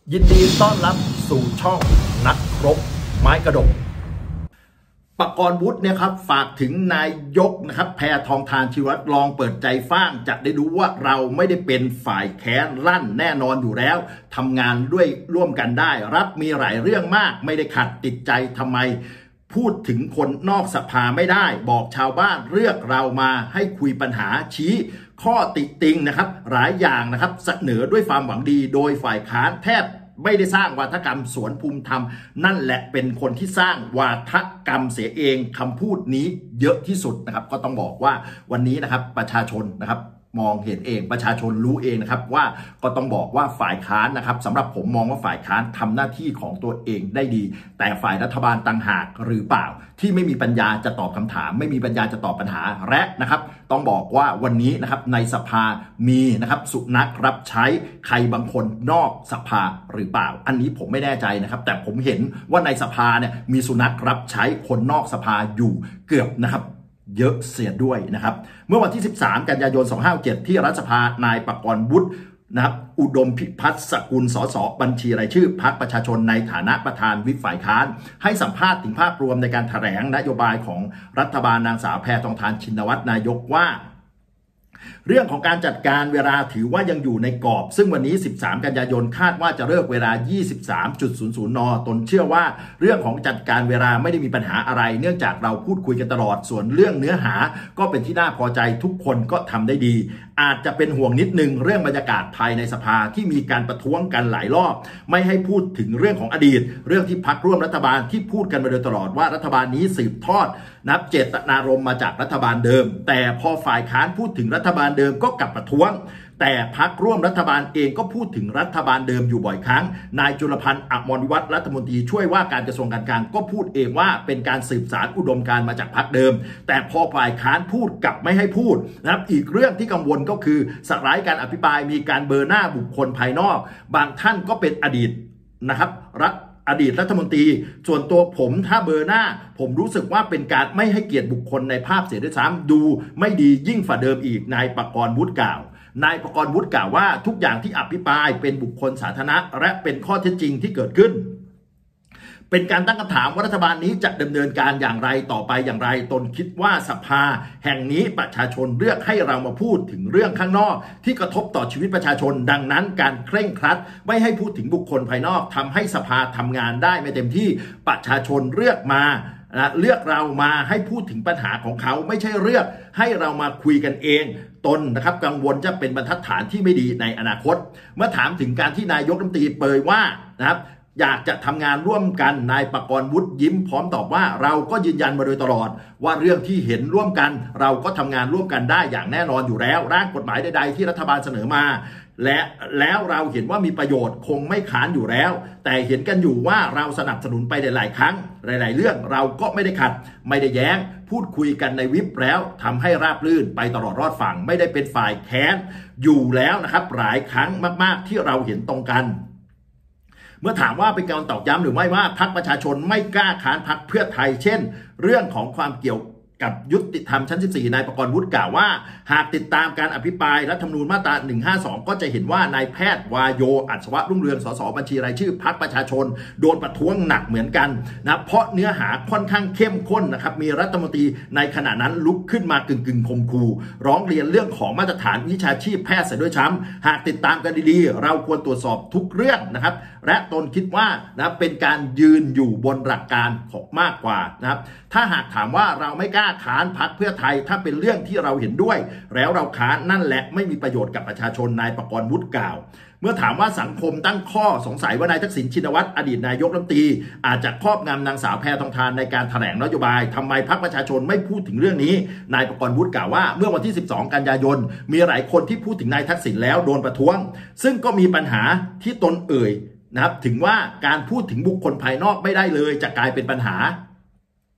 ยินดีต้อนรับสู่ช่องนักรบไม้กระดกปกรณ์วุฒิเนี่ยครับฝากถึงนายกนะครับแพทองธารชีวรัตน์ลองเปิดใจฟ้างจะได้รู้ว่าเราไม่ได้เป็นฝ่ายแค้นรั่นแน่นอนอยู่แล้วทำงานด้วยร่วมกันได้รัฐมีหลายเรื่องมากไม่ได้ขัดติดใจทำไมพูดถึงคนนอกสภาไม่ได้บอกชาวบ้านเลือกเรามาให้คุยปัญหาชี้ข้อติติงนะครับหลายอย่างนะครับเสนอด้วยความหวังดีโดยฝ่ายค้านแทบไม่ได้สร้างวาทกรรมสวนภูมิธรรมนั่นแหละเป็นคนที่สร้างวาทกรรมเสียเองคำพูดนี้เยอะที่สุดนะครับก็ต้องบอกว่าวันนี้นะครับประชาชนนะครับมองเห็นเองประชาชนรู้เองนะครับว่าก็ต้องบอกว่าฝ่ายค้านนะครับสำหรับผมมองว่าฝ่ายค้านทำหน้าที่ของตัวเองได้ดีแต่ฝ่ายรัฐบาลต่างหากหรือเปล่าที่ไม่มีปัญญาจะตอบคำถามไม่มีปัญญาจะตอบปัญหาและนะครับต้องบอกว่าวันนี้นะครับในสภามีนะครับสุนัขรับใช้ใครบางคนนอกสภาหรือเปล่าอันนี้ผมไม่แน่ใจนะครับแต่ผมเห็นว่าในสภาเนี่ยมีสุนัขรับใช้คนนอกสภาอยู่เกือบนะครับเยอะเสียด้วยนะครับเมื่อวันที่ 13 กันยายน 2567 ที่รัฐสภานายปกรณ์วุฒินะครับอุดมพิพัฒน์สกุลสสบัญชีรายชื่อพรรคประชาชนในฐานะประธานวิปฝ่ายค้านให้สัมภาษณ์ถึงภาพรวมในการแถลงนโยบายของรัฐบาลนางสาวแพทองธารชินวัตรนายกว่าเรื่องของการจัดการเวลาถือว่ายังอยู่ในกรอบซึ่งวันนี้ 13 กันยายนคาดว่าจะเลิกเวลา 23.00 น.ตนเชื่อว่าเรื่องของจัดการเวลาไม่ได้มีปัญหาอะไรเนื่องจากเราพูดคุยกันตลอดส่วนเรื่องเนื้อหาก็เป็นที่น่าพอใจทุกคนก็ทำได้ดีอาจจะเป็นห่วงนิดนึงเรื่องบรรยากาศภายในสภาที่มีการประท้วงกันหลายรอบไม่ให้พูดถึงเรื่องของอดีตเรื่องที่พรรคร่วมรัฐบาลที่พูดกันมาโดยตลอดว่ารัฐบาลนี้สืบทอดนับเจตนารมณ์มาจากรัฐบาลเดิมแต่พอฝ่ายค้านพูดถึงรัฐบาลเดิมก็กลับประท้วงแต่พรรคร่วมรัฐบาลเองก็พูดถึงรัฐบาลเดิมอยู่บ่อยครั้งนายจุลพันธ์อมรวิวัฒน์รัฐมนตรีช่วยว่าการกระทรวงการคลังก็พูดเองว่าเป็นการสืบสานอุดมการณ์มาจากพรรคเดิมแต่พอฝ่ายค้านพูดกลับไม่ให้พูดนะครับอีกเรื่องที่กังวลก็คือสลายการอภิปรายมีการเบอร์หน้าบุคคลภายนอกบางท่านก็เป็นอดีตนะครับอดีตรัฐมนตรีส่วนตัวผมถ้าเบอร์หน้าผมรู้สึกว่าเป็นการไม่ให้เกียรติบุคคลในภาพเสียด้วยซ้ำดูไม่ดียิ่งฝ่าเดิมอีกนายปกรณ์วุฒิกล่าวนายปกรณ์วุฒิกล่าวว่าทุกอย่างที่อภิปรายเป็นบุคคลสาธารณะและเป็นข้อเท็จจริงที่เกิดขึ้นเป็นการตั้งคำถามว่ารัฐบาลนี้จะดำเนินการอย่างไรต่อไปอย่างไรตนคิดว่าสภาแห่งนี้ประชาชนเลือกให้เรามาพูดถึงเรื่องข้างนอกที่กระทบต่อชีวิตประชาชนดังนั้นการเคร่งครัดไม่ให้พูดถึงบุคคลภายนอกทำให้สภาทำงานได้ไม่เต็มที่ประชาชนเลือกเรามาให้พูดถึงปัญหาของเขาไม่ใช่เลือกให้เรามาคุยกันเองตนนะครับกังวลจะเป็นบรรทัดฐานที่ไม่ดีในอนาคตเมื่อถามถึงการที่นายกรัฐมนตรีเปรยว่านะครับอยากจะทำงานร่วมกันนายปกรณ์วุฒิยิ้มพร้อมตอบว่าเราก็ยืนยันมาโดยตลอดว่าเรื่องที่เห็นร่วมกันเราก็ทำงานร่วมกันได้อย่างแน่นอนอยู่แล้วร่างกฎหมายใดๆที่รัฐบาลเสนอมาแล้วเราเห็นว่ามีประโยชน์คงไม่ค้านอยู่แล้วแต่เห็นกันอยู่ว่าเราสนับสนุนไปหลายๆครั้งหลายๆเรื่องเราก็ไม่ได้ขัดไม่ได้แย้งพูดคุยกันในวิปแล้วทำให้ราบรื่นไปตลอดรอดฝั่งไม่ได้เป็นฝ่ายแค้นอยู่แล้วนะครับหลายครั้งมากๆที่เราเห็นตรงกันเมื่อถามว่าเป็นการตอกย้ำหรือไม่ว่าพรรคประชาชนไม่กล้าค้านพรรคเพื่อไทยเช่นเรื่องของความเกี่ยวกับยุติธรรมชั้น 14 นายปกรณ์วุฒิกล่าวว่าหากติดตามการอภิปรายรัฐธรรมนูญมาตรา 152 ก็จะเห็นว่านายแพทย์วายโยอัศวะรุ่งเรืองสสบัญชีรายชื่อพรรคประชาชนโดนประท้วงหนักเหมือนกันนะเพราะเนื้อหาค่อนข้างเข้มข้นนะครับมีรัฐมนตรีในขณะนั้นลุกขึ้นมากึ่งข่มขู่ร้องเรียนเรื่องของมาตรฐานวิชาชีพแพทย์เสียด้วยซ้ำหากติดตามกันดีๆเราควรตรวจสอบทุกเรื่องนะครับและตนคิดว่านะเป็นการยืนอยู่บนหลักการของมากกว่านะครับถ้าหากถามว่าเราไม่กล้าค้านพรรคเพื่อไทยถ้าเป็นเรื่องที่เราเห็นด้วยแล้วเราค้านนั่นแหละไม่มีประโยชน์กับประชาชนนายปกรณ์วุฒิกล่าวเมื่อถามว่าสังคมตั้งข้อสงสัยว่านายทักษิณชินวัตรอดีตนายกรัฐมนตรีอาจจะครอบงำนางสาวแพทองธารในการแถลงนโยบายทำไมพรรคประชาชนไม่พูดถึงเรื่องนี้นายปกรณ์วุฒิกล่าวว่าเมื่อวันที่ 12 กันยายนมีหลายคนที่พูดถึงนายทักษิณแล้วโดนประท้วงซึ่งก็มีปัญหาที่ตนเอ่ยนะครับถึงว่าการพูดถึงบุคคลภายนอกไม่ได้เลยจะกลายเป็นปัญหา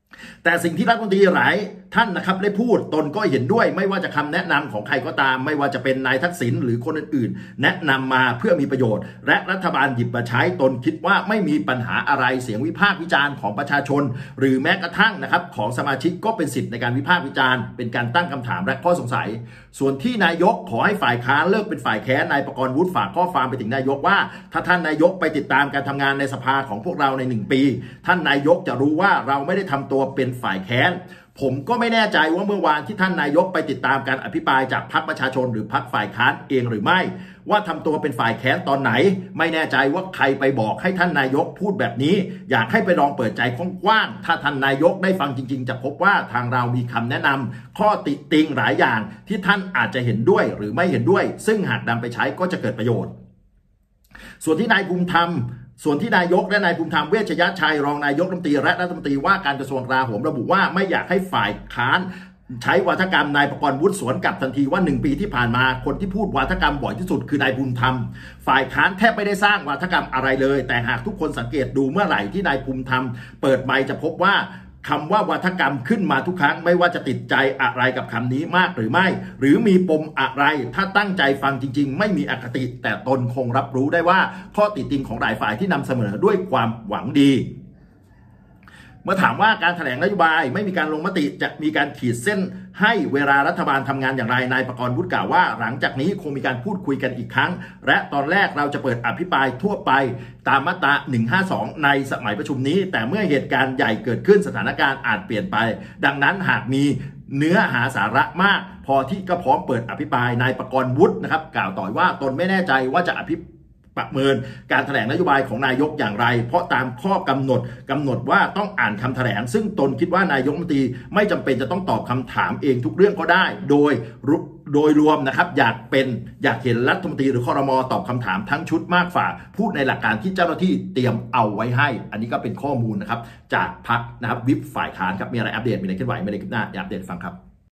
แต่สิ่งที่รัฐมนตรีหลายท่านนะครับได้พูดตนก็เห็นด้วยไม่ว่าจะคำแนะนำของใครก็ตามไม่ว่าจะเป็นนายทักษิณหรือคนอื่นๆแนะนำมาเพื่อมีประโยชน์และรัฐบาลหยิบมาใช้ตนคิดว่าไม่มีปัญหาอะไรเสียงวิพากษ์วิจารณ์ของประชาชนหรือแม้กระทั่งนะครับของสมาชิกก็เป็นสิทธิ์ในการวิพากษ์วิจารณ์เป็นการตั้งคำถามและข้อสงสัยส่วนที่นายกขอให้ฝ่ายค้านเลิกเป็นฝ่ายแค้นนายประกรณ์วุฒิฝากข้อความไปถึงนายกว่าถ้าท่านนายกไปติดตามการทำงานในสภาของพวกเราใน1 ปีท่านนายกจะรู้ว่าเราไม่ได้ทำตัวเป็นฝ่ายแค้นผมก็ไม่แน่ใจว่าเมื่อวานที่ท่านนายกไปติดตามการอภิปรายจากพรรคประชาชนหรือพรรคฝ่ายค้านเองหรือไม่ว่าทำตัวเป็นฝ่ายแค้นตอนไหนไม่แน่ใจว่าใครไปบอกให้ท่านนายกพูดแบบนี้อยากให้ไปลองเปิดใจกว้างๆถ้าท่านนายกได้ฟังจริงๆจะพบว่าทางเรามีคำแนะนำข้อติติงหลายอย่างที่ท่านอาจจะเห็นด้วยหรือไม่เห็นด้วยซึ่งหากนำไปใช้ก็จะเกิดประโยชน์ส่วนที่นายภูมิธรรมนายกและนายภูมิธรรมเวชยชัยรองนายกรัฐมนตรีและรัฐมนตรีว่าการกระทรวงกลาโหมระบุว่าไม่อยากให้ฝ่ายค้านใช้วาทกรรมนายประกรณ์วุฒิสวนกลับทันทีว่า1 ปีที่ผ่านมาคนที่พูดวาทกรรมบ่อยที่สุดคือนายภูมิธรรมฝ่ายค้านแทบไม่ได้สร้างวาทกรรมอะไรเลยแต่หากทุกคนสังเกตดูเมื่อไหร่ที่นายภูมิธรรมเปิดไมค์จะพบว่าคำว่าวาทกรรมขึ้นมาทุกครั้งไม่ว่าจะติดใจอะไรกับคำนี้มากหรือไม่หรือมีปมอะไรถ้าตั้งใจฟังจริงๆไม่มีอคติแต่ตนคงรับรู้ได้ว่าข้อติติงของหลายฝ่ายที่นำเสนอด้วยความหวังดีเมื่อถามว่าการแถลงนโยบายไม่มีการลงมติจะมีการขีดเส้นให้เวลารัฐบาลทำงานอย่างไรนายประกรณ์วุฒิกล่าวว่าหลังจากนี้คงมีการพูดคุยกันอีกครั้งและตอนแรกเราจะเปิดอภิปรายทั่วไปตามมาตรา152ในสมัยประชุมนี้แต่เมื่อเหตุการณ์ใหญ่เกิดขึ้นสถานการณ์อาจเปลี่ยนไปดังนั้นหากมีเนื้อหาสาระมากพอที่ก็พร้อมเปิดอภิปรายนายประกรณ์วุฒินะครับกล่าวต่อว่าตนไม่แน่ใจว่าจะประเมินการแถลงนโยบายของนายกอย่างไรเพราะตามข้อกำหนดว่าต้องอ่านคำแถลงซึ่งตนคิดว่านายกรัฐมนตรีไม่จำเป็นจะต้องตอบคำถามเองทุกเรื่องก็ได้โดยรวมนะครับอยากเห็นรัฐมนตรีหรือครม.ตอบคำถามทั้งชุดมากฝ่าพูดในหลักการที่เจ้าหน้าที่เตรียมเอาไว้ให้อันนี้ก็เป็นข้อมูลนะครับจากพรรคนะครับวิปฝ่ายค้านครับมีอะไรอัปเดตมีอะไรเคลื่อนไหวไม่ได้คลิปหน้าอัปเดตฟังครับ